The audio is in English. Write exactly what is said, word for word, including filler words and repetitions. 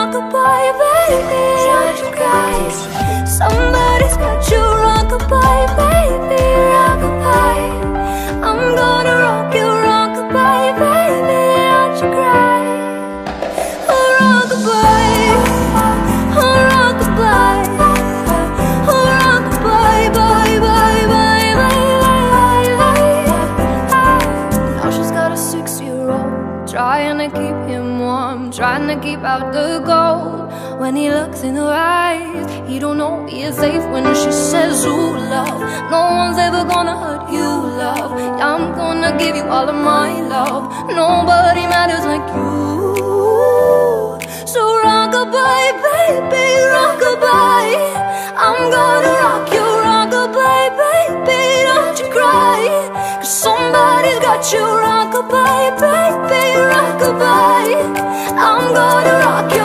rockabye, baby, don't you cry. Somebody's got you rockabye, baby, rockabye. I'm gonna rock you rockabye, baby, don't you cry. Oh, rockabye, oh, rockabye, oh, rockabye, bye, bye, bye, bye, bye, bye. Now she's got a six-year-old, trying to keep him warm, trying to keep out the cold. When he looks in her eyes, he don't know he is safe when she says, ooh, love, no one's ever gonna hurt you, love. I'm gonna give you all of my love. Nobody matters like you. So rockabye, baby, rockabye. I'm gonna rock you, rockabye, baby, don't you cry. Cause somebody's got you, rockabye, baby, rockabye. I'm gonna rock you.